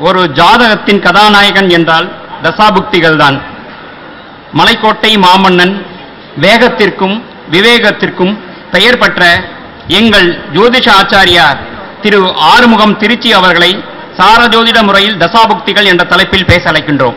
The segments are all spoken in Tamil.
ஒரு ஜாதகத்தின் கதாநாயகன் என்றால் தசாபுக்திகள் தான். மலைக்கோட்டை மாமன்னன் வேகத்திற்கும் விவேகத்திற்கும் பெயர் பெற்ற எங்கள் ஜோதிஷ ஆச்சாரியார் திரு ஆறுமுகம் திருச்சி அவர்களை சாரஜோதிட முறையில் தசாபுக்திகள் என்ற தலைப்பில் பேச அழைக்கின்றோம்.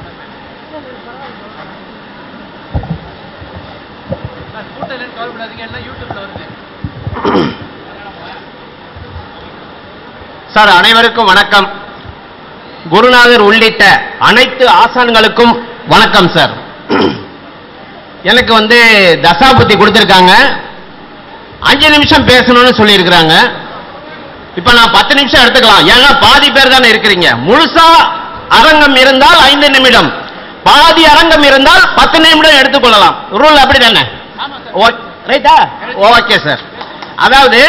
சார், அனைவருக்கும் வணக்கம். குருநாதர் உள்ளிட்ட அனைத்து ஆசான்களுக்கும் வணக்கம் சார். எனக்கு தசாபுத்தி கொடுத்திருக்காங்க, 5 நிமிஷம் பேசணும்னு சொல்லி இருக்கிறாங்க. இப்ப நான் 10 நிமிஷம் எடுத்துக்கலாம், ஏன்னா பாதி பேர் தானே இருக்கிறீங்க. முழுசா அரங்கம் இருந்தால் 5 நிமிடம், பாதி அரங்கம் இருந்தால் 10 நிமிடம் எடுத்துக்கொள்ளலாம். ரூல் அப்படி தானே? ரைட்டா? Okay sir. அதாவது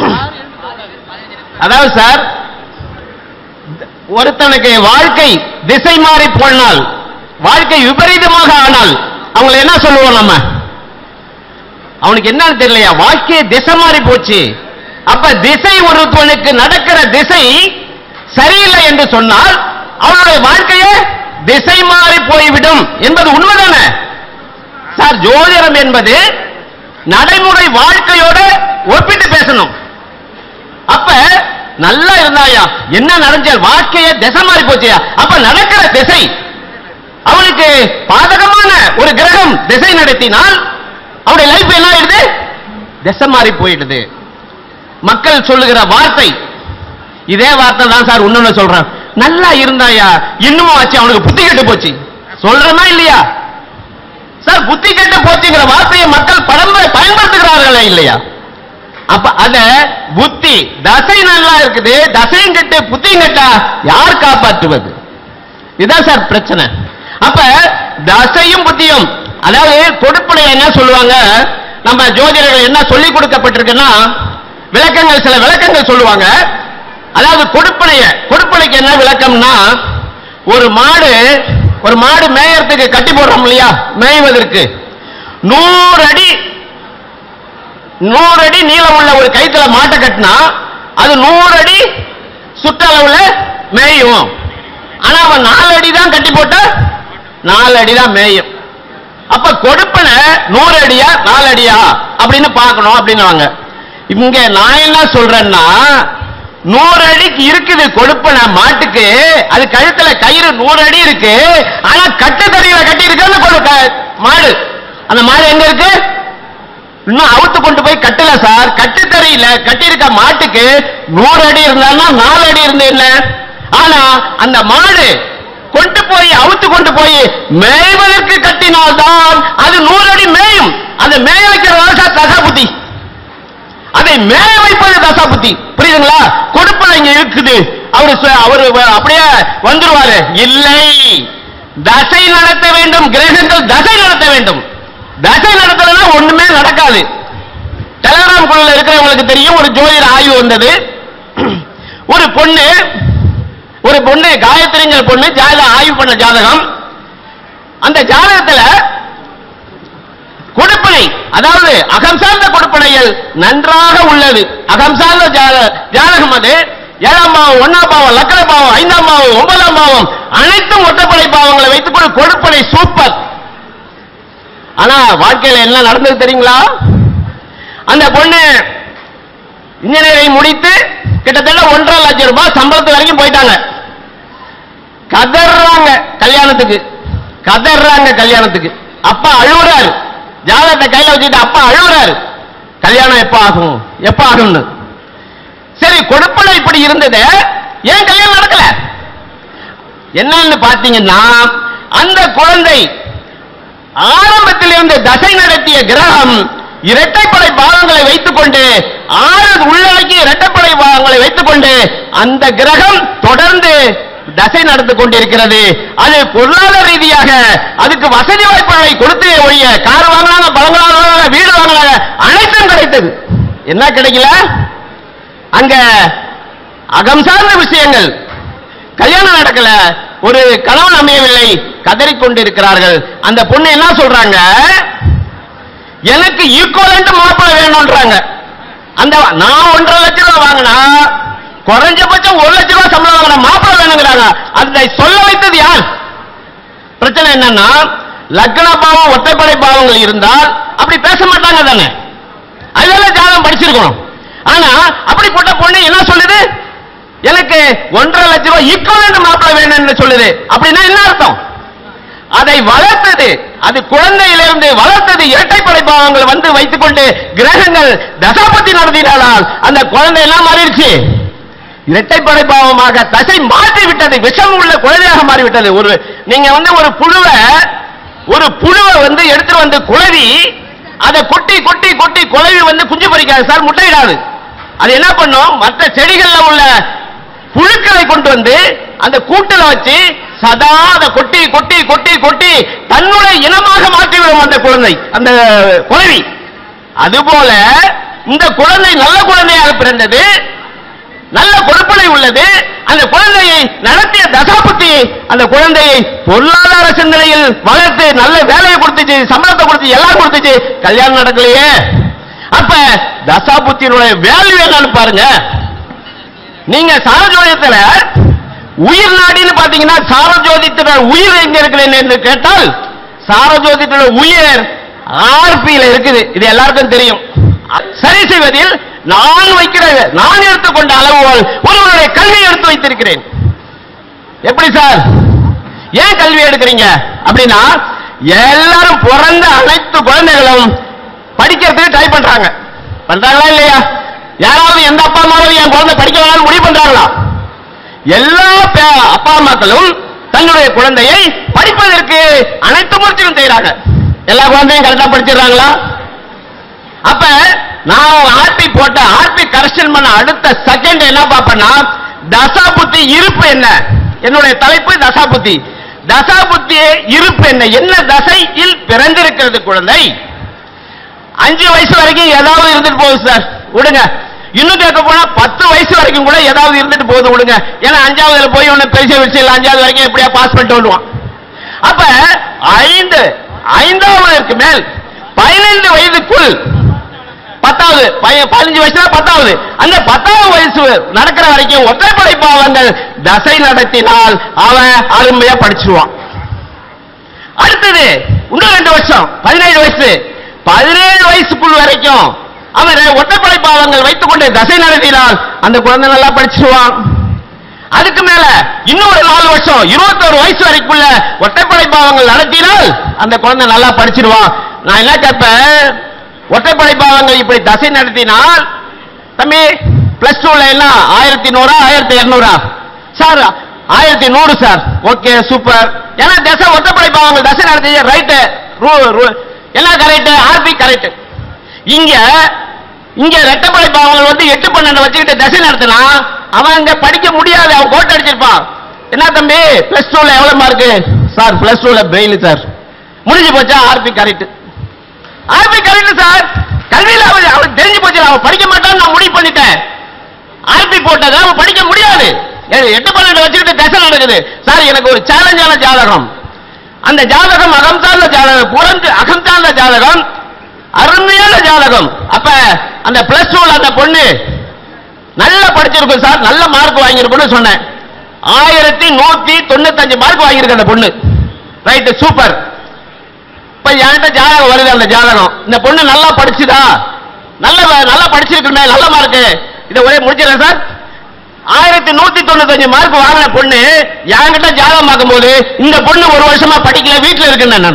சார், ஒருத்தனுக்கு வாழ்க்கை திசை மாறி போனால், வாழ்க்கை விபரீதமாக ஆனால் அவங்களை என்ன சொல்லுவோம் நம்ம? அவனுக்கு என்னன்னு தெரியலையா, வாழ்க்கையை திசை மாறி போச்சு. அப்ப திசை ஒருத்தனுக்கு நடக்கிற திசை சரியில்லை என்று சொன்னால் அவனுடைய வாழ்க்கையே திசை மாறி போய்விடும் என்பது உண்மைதானே சார்? ஜோதிடம் என்பது நடைமுறை வாழ்க்கையோட ஒப்பிட்டு பேசணும். அப்ப நல்லா இருந்தாயா, என்ன நடந்தால் வாழ்க்கையை திசை மாறி போச்சியா, அப்ப நடக்கிற திசை அவனுக்கு பாதகமான ஒரு கிரகம் திசை நடத்தினால் அவருடைய லைஃப் என்ன ஆயிடுது? திசை மாறி போயிடுது. மக்கள் சொல்லுகிற வார்த்தை இதே வார்த்தை தான் சார். இன்னொன்னு சொல்றேன், நல்லா இருந்தாயா, இன்னமும் ஆச்சு அவனுக்கு புத்தி கெட்டு போச்சு. சொல்றமா இல்லையா சார்? புத்தி கெட்டு போச்சுங்கிற வார்த்தையை மக்கள் பயன்படுத்துகிறார்களா இல்லையா? அப்ப அத புத்தி தசை நல்லா இருக்குது, தசையும் கெட்டு புத்தியும் கெட்டா யார் காப்பாற்றுவது? இதுதான் சார் பிரச்சனை. அப்ப தசையும் புத்தியும், அதாவது கொடுப்பனை என்ன சொல்லுவாங்க, நம்ம ஜோதிடர்கள் என்ன சொல்லிக் கொடுக்கப்பட்டிருக்குன்னா விளக்கங்கள், சில விளக்கங்கள் சொல்லுவாங்க. அதாவது கொடுப்பனைக்கு என்ன விளக்கம்னா, ஒரு மாடு மேயறதுக்கு கட்டி போடுறோம் இல்லையா, மேய்வதற்கு 100 அடி நீளம் உள்ள ஒரு கைத்துல மாட்டை கட்டினா அது 100 அடி சுற்றளவுல மேயும். ஆனா அவன் 4 அடி தான் கட்டி போட்ட 4 அடி தான் மேயும். அப்ப கொடுப்பனை 100 அடியா 4 அடியா அப்படின்னு பார்க்கணும் அப்படின்னுவாங்க. இங்க நான் என்ன சொல்றேன்னா, 100 அடிக்கு இருக்குது கொடுப்பனை மாட்டுக்கு, அது கழுத்துல கயிறு 100 அடி இருக்கு. ஆனா கட்டுத்தறியில கட்டி இருக்கு மாடு. அந்த மாடு எங்க இருக்கு? இன்னும் அவுத்து கொண்டு போய் கட்டல சார். கட்டுத்தறியில கட்டி இருக்க மாட்டுக்கு 100 அடி இருந்தா 4 அடி இருந்து என்ன? ஆனா அந்த மாடு அவுத்து கொண்டு போய் மேய்வதற்கு கட்டினால்தான் அது 100 அடி மேயும். அதை மேய வைக்கிறதா தசாபுத்தி, அதை மேய வைப்பது தசாபுத்தி. புரியுதுங்களா? கொடுப்பனை இங்க இருக்குது, அவரு அப்படியே வந்துருவாரு. இல்லை, தசை நடத்த வேண்டும். கிரகங்கள் தசை நடத்த வேண்டும். தசை நடத்தலன்னா ஒண்ணுமே நடக்காது. டெலிகிராம் குழுல இருக்கிறவங்களுக்கு தெரியும், ஒரு ஜோதிட ஆய்வு வந்தது. ஒரு பொண்ணு காயத்ரிங்கிற பொண்ணு ஆய்வு பண்ண ஜாதகம். அந்த ஜாதகத்துல கொடுப்பனை, அதாவது அகம் சார்ந்த கொடுப்பனைகள் நன்றாக உள்ளது. அகம் சார்ந்த ஜாதகம் அது. 7ஆம் பாவம், 1ஆம் பாவம், லக்ன பாவம், 5ஆம் பாவம், 9ஆம் பாவம் அனைத்தும் ஒற்றைப்படை பாவங்களை வைத்துக்கொண்டு கொடுப்பனை சூப்பர். ஆனா வாழ்க்கையில என்ன நடந்தது தெரியுங்களா? அந்த பொண்ணு இன்ஜினியரிங் முடித்து கிட்டத்தட்ட 1.5 லட்சம் ரூபாய் சம்பளத்து வரைக்கும் போயிட்டாங்க. கதறாங்க கல்யாணத்துக்கு. அப்பா அழுகுறாரு, ஜாதகத்தை கையில வச்சுட்டு அப்பா அழுகுறாரு, கல்யாணம் எப்ப ஆகும்னு. சரி, கொடுப்பனை இப்படி இருந்தது, ஏன் கல்யாணம் நடக்கல? என்னன்னு பாத்தீங்கன்னா, அந்த குழந்தை ஆரம்பத்தில் இருந்து தசை நடத்திய கிரகம் இரட்டைப்படை பாகங்களை வைத்துக் கொண்டு, 6 உள்ளடக்கிய இரட்டைப்படை பாகங்களை வைத்துக் கொண்டு அந்த கிரகம் தொடர்ந்து தசை நடந்து கொண்டிருக்கிறது. அது பொருளாதார ரீதியாக அதுக்கு வசதி வாய்ப்புகளை கொடுத்து ஒழிய கார் வாங்கினாங்க, பழங்கள் வாங்கினாங்க, வீடு வாங்கினாங்க, அனைத்தும் கிடைத்தது. என்ன கிடைக்கல? அங்க அகம் சார்ந்த விஷயங்கள், கல்யாணம் நடக்கல, ஒரு கணவன் அமையவில்லை, கதறிக்கொண்டிருக்கிறார்கள். அந்த பொண்ணு என்ன சொல்றாங்க, எனக்கு ஈக்குவலண்ட் மாப்பிள்ளை வேணும்ன்றாங்க. அந்த நான் 1.5 லட்சம் ரூபாய் வாங்கினா குறைஞ்சபட்சம் 1 லட்சம் ரூபாய் சம்பளம் வாங்கின மாப்பிள்ளை வேணுங்கிறாங்க. சொல்றாங்க. அதை சொல்ல வைத்தது யார்? பிரச்சனை என்னன்னா, லக்ன பாவம் ஒற்றைப்படை பாவங்கள் இருந்தால் அப்படி பேச மாட்டாங்க தானே. அதெல்லாம் ஜாதகம் படிச்சிருக்கணும். ஆனா அப்படிப்பட்ட பொண்ணு என்ன சொல்லுது? எனக்கு 1.5 லட்சம் ரூபாய் ஈக்குவலன்ட் மாப்பிள்ளை வேணும்னு சொல்லுது. அப்படின்னா என்ன அர்த்தம்? அதை வளர்த்தது, அது குழந்தையிலிருந்து வளர்த்தது இரட்டைப்படை பாவங்கள் வந்து வைத்துக் கொண்டு கிரகங்கள் தசாபதி நடத்தினால் அந்த குழந்தை எல்லாம் மாறிடுச்சு. இரட்டைப்படை பாவமாக தசை மாற்றி விட்டது, விஷம் உள்ள குழந்தையாக மாறிவிட்டது. நீங்க ஒரு புழுவை வந்து எடுத்துட்டு வந்து குழவி அதை கொட்டி கொட்டி கொட்டி குழவி வந்து குஞ்சு பொரிக்காது சார், முட்டையிடாது. அது என்ன பண்ணும்? மற்ற செடிகள்ல உள்ள புழுக்களை கொண்டு வந்து அந்த கூட்டுல வச்சு சதா அதை கொட்டி கொட்டி கொட்டி கொட்டி தன்னுடைய இனமாக மாற்றிவிடும் அந்த குழந்தை, அந்த குழவி. அதுபோல இந்த குழந்தை நல்ல குழந்தையாக பிறந்தது, நல்ல கொடுப்பனை உள்ளது. அந்த குழந்தையை நடத்திய தசாபுத்தி அந்த குழந்தையை பொருளாதார சிந்தனையில் வளர்த்து நல்ல வேலையை கொடுத்துச்சு, சம்பளத்தை கொடுத்து எல்லாம் கொடுத்துச்சு. கல்யாணம் நடக்கலையே. அப்ப தசாபுத்தியினுடைய வேல்யூ என்னன்னு பாருங்க. நீங்க சாரஜோதியத்துல உயிர் நாடின்னு பாத்தீங்கன்னா சாரஜோதியத்துல உயிர் எங்க இருக்குது என்று கேட்டால் சாரஜோதியத்துல உயிர் ஆர்பியில இருக்குது. இது எல்லாருக்கும் தெரியும். சரி செய்வதில் நான் எடுத்துக்கொண்ட அளவுகள் ஒருவருடைய கல்வியை எடுத்து வைத்திருக்கிறேன். எப்படி சார் ஏன் கல்வி எடுக்கிறீங்க அப்படின்னா, எல்லாரும் பிறந்த அனைத்து குழந்தைகளும் படிக்கிறதுக்கு ட்ரை பண்றாங்களா இல்லையா? யாராவது எந்த அப்பா அம்மாவும் என் குழந்தை படிக்க வேணாலும் முடிவு பண்றாங்களா? எல்லா அப்பா அம்மாக்களும் தன்னுடைய குழந்தையை படிப்பதற்கு அனைத்து முயற்சியும் செய்யறாங்க. எல்லா குழந்தையும் கரெக்டா படிச்சிடறாங்களா? அப்ப நான் ஆர்பி கரெக்ஷன் பண்ண அடுத்த செகண்ட் என்ன பார்ப்பேன்னா, தசாபுத்தி இருப்பு என்ன? என்னுடைய தலைப்பு தசாபுத்தி. தசாபுத்தி இருப்பு என்ன தசையில் பிறந்திருக்கிறது குழந்தை? 5 வயசு வரைக்கும் ஏதாவது இருந்துட்டு போகுது சார், விடுங்க. இன்னும் கேட்க போனா 10 வயசு வரைக்கும் கூட ஏதாவது இருந்துட்டு போகுது, விடுங்க. ஏன்னா 5ஆவதுல போய் ஒண்ணு பெரிய விஷயம் 5ஆவது வரைக்கும் எப்படியா பாஸ் பண்ணிட்டு வருவான். அப்ப 5ஆவதுக்கு மேல் 15 வயதுக்குள் 10வது 15 வயசுல 10வது அந்த 10வது வயசு நடக்கிற வரைக்கும் ஒற்றைப்படை பாவங்கள் தசை நடத்தினால் அவன் அருமையா படிச்சுவான். அடுத்தது இன்னும் 2 வருஷம் 17 வயசு 17 வயசுக்குள் வரைக்கும் அவன் ஒற்றைப்படை பாவங்கள் வைத்துக் கொண்டு தசை நடத்தினால் அந்த குழந்தை நல்லா படிச்சுவான். அதுக்கு மேல இன்னும் ஒரு 4 வருஷம் 21 வயசு வரைக்குள்ள ஒற்றைப்படை பாவங்கள் நடத்தினால் அந்த குழந்தை நல்லா படிச்சிருவான். நான் என்ன கேட்பேன், ஒற்றைப்படை பாவங்கள் இப்படி தசை நடத்தினால் தம்பி பிளஸ் 2ல என்ன 1100 1200 சார் 1100 சார், ஓகே சூப்பர். ஏன்னா தசை ஒற்றைப்படை பாவங்கள் தசை நடத்தி ரைட் எல்லாம் கரெக்ட், ஆர்பி கரெக்ட். இங்க ரெட்டப்படை பாவங்கள் வந்து 8 12 வச்சுக்கிட்டு தசை நடத்தினா அவன் அங்க படிக்க முடியாது, அவன் கோட் அடிச்சிருப்பான். என்ன தம்பி பிளஸ் 2ல எவ்வளவு மார்க்கு சார்? பிளஸ் 2ல பிரெயின் சார். முடிஞ்சு போச்சா? ஆர்பி கரெக்ட் சார். கல்வியில அவன் தெரிஞ்சு போச்சு, அவன் படிக்க மாட்டான்னு நான் முடிவு பண்ணிட்டேன். ஆர்பி போட்டதை அவன் படிக்க முடியாது. 8 12 வச்சுக்கிட்டு தசை நடக்குது சார். எனக்கு ஒரு சேலஞ்சான ஜாதகம், அந்த ஜாதகம் அகம் சார்ந்த ஜாதகம், புறந்து அகம் சார்ந்த ஜாதகம், அருமையான ஜாதகம். அப்ப அந்த பிளஸ் 2ல அந்த பொண்ணு நல்லா படிச்சிருக்கும் சார், நல்ல மார்க் வாங்கியிருக்குன்னு சொன்னேன். 1195 மார்க் வாங்கியிருக்கு அந்த பொண்ணு. Right super. இப்ப என்கிட்ட ஜாதகம் வருது, அந்த ஜாதகம் இந்த பொண்ணு நல்லா படிச்சுதா? நல்லா படிச்சிருக்குமே, நல்ல மார்க். இதை ஒரே முடிச்சிடறேன் சார். 1195 மார்க் வாங்கின பொண்ணு என்கிட்ட ஜாதகம் பார்க்கும்போது இந்த பொண்ணு 1 வருஷமா படிக்கல, வீட்டுல இருக்குன்னு நான்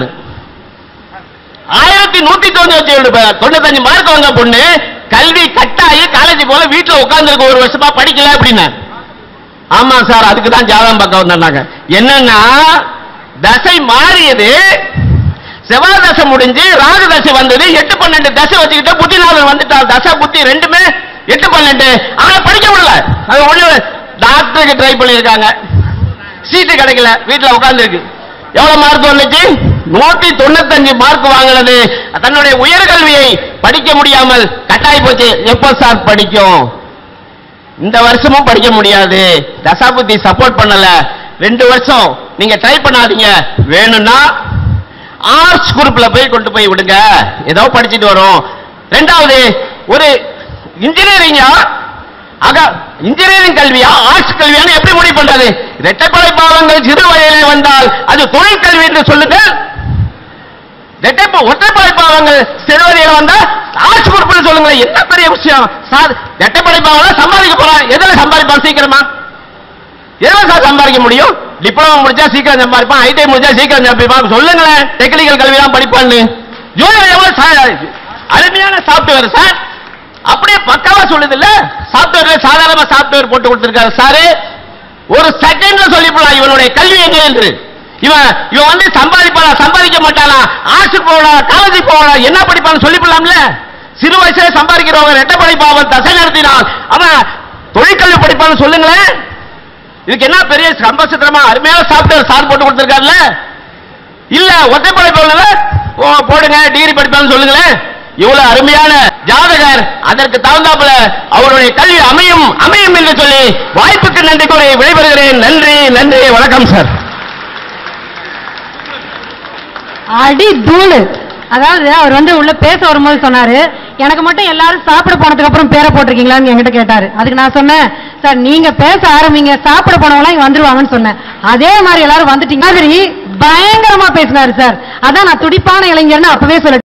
1195 மார்க் வாங்க பொண்ணு கல்வி கட்டாயி காலேஜ் போல வீட்டுல உட்கார்ந்து இருக்க 1 வருஷமா படிக்கல அப்படின்னு. ஆமா சார், அதுக்கு தான் ஜாதகம் பார்க்க வந்தாங்க. என்னன்னா தசை மாறியது, செவ்வாய் தசை முடிஞ்சு ராகு தசை வந்தது. 8 12 தசை வச்சுக்கிட்ட புத்திநாதன் வந்துட்டான். தசை புத்தி ரெண்டுமே 8 12. ஆனா படிக்க முடியல. அது ஒண்ணு டாக்டருக்கு ட்ரை பண்ணிருக்காங்க, சீட்டு கிடைக்கல, வீட்டுல உட்கார்ந்து இருக்கு. எவ்வளவு மார்க் வந்துச்சு? 195 மார்க் வாங்கினது. தன்னுடைய உயர்கல்வியை படிக்க முடியாமல் கட்டாயி போச்சு. எப்போ சார் படிக்கும்? இந்த வருஷமும் படிக்க முடியாது, தசாபுத்தி சப்போர்ட் பண்ணல. 2 வருஷம் நீங்க ட்ரை பண்ணாதீங்க, வேணும்னா ஆர்ட்ஸ் குரூப்ல போய் கொண்டு போய் விடுங்க, ஏதோ படிச்சுட்டு வரும். 2வது ஒரு இன்ஜினியரிங்கா இன்ஜினியரிங் கல்வியா ஆர்ட்ஸ் கல்வியான்னு எப்படி முடிவு பண்றது? இரட்டைப்படை பாவங்கள் சிறு வயதிலே வந்தால் அது தொழில் கல்வி என்று சொல்லுங்கள். ஒற்றைப்படை பாவங்கள் சிறு வயதில் வந்தா ஆர்ட்ஸ் குரூப்னு சொல்லுங்களேன். என்ன பெரிய விஷயம் சார்? இரட்டைப்படை பாவம் சம்பாதிக்க போறான். எதுல சம்பாதிப்பான் சீக்கிரமா? எதுல சார் சம்பாதிக்க முடியும்? டிப்ளமோ முடிச்சா சீக்கிரம் சம்பாதிப்பான், ஐடிஐ முடிச்சா சீக்கிரம் சம்பாதிப்பான். சொல்லுங்களேன், டெக்னிக்கல் கல்வி தான் படிப்பான்னு. அருமையான சாப்ட்வேர் சார், அப்படியே பக்காவா சொல்லுது இல்ல? சாப்ட்வேர்ல சாதாரண சாப்ட்வேர் போட்டு கொடுத்திருக்காரு சார். ஒரு செகண்ட்ல சொல்லிவிடலாம் இவனுடைய கல்வி எங்க என்று. இவன் வந்து சம்பாதிப்பானா சம்பாதிக்க மாட்டானா, ஆர்ட்ஸ் போகலாம் காலேஜ் போகலாம், என்ன படிப்பான்னு சொல்லிவிடலாம்ல? சிறு வயசுல சம்பாதிக்கிறவங்க இரட்டைப்படை பாவம் தசை நடத்தினால் அவன் தொழிற்கல்வி படிப்பான்னு சொல்லுங்களேன். இதுக்கு என்ன பெரிய சம்பசத்திரமா அருமையான சாப்ட்வேர் சார் போட்டு கொடுத்திருக்காருல்ல? இல்ல ஒற்றைப்படை பாவம் போடுங்க டிகிரி படிப்பான்னு சொல்லுங்களேன். இவ்வளவு அருமையான ஜாதகர், அதற்கு தகுந்தாப்புல அவருடைய கல்வி அமையும் அமையும் என்று சொல்லி வாய்ப்புக்கு நன்றி கூறி விடைபெறுகிறேன். நன்றி நன்றி, வணக்கம் சார். அடி தூளு. அதாவது அவர் வந்து உள்ள பேச வரும்போது சொன்னாரு, எனக்கு மட்டும் எல்லாரும் சாப்பிட போனதுக்கு அப்புறம் பேரை போட்டிருக்கீங்களான்னு என்கிட்ட கேட்டாரு. அதுக்கு நான் சொன்னேன், சார் நீங்க பேச ஆரம்பிங்க, சாப்பிட போனவங்க இங்க வந்துருவாங்கன்னு சொன்னேன். அதே மாதிரி எல்லாரும் வந்துட்டீங்க. மாதிரி பயங்கரமா பேசினாரு சார். அதான் நான் துடிப்பான இளைஞர்னு அப்பவே சொல்லிட்டேன்.